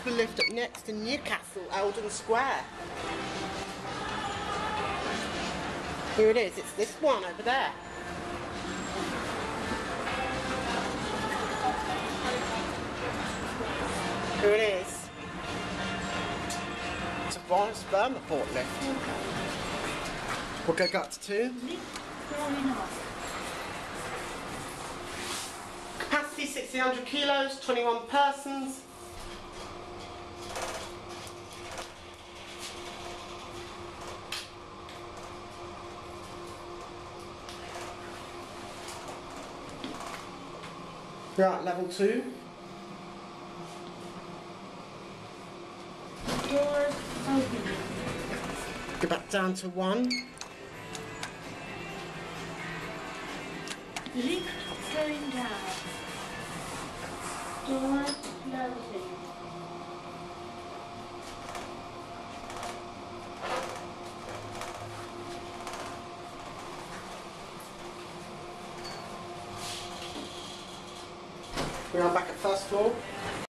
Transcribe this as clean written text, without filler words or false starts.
the lift up next in Newcastle, Eldon Square. Here it is, it's this one over there. Here it is. It's a Lawrence Vermiport lift. We'll go up to 2. Capacity 1600 kilos, 21 persons. Right, level 2. Doors open. Go back down to 1. Lift going down. Doors closing. We are back at first floor.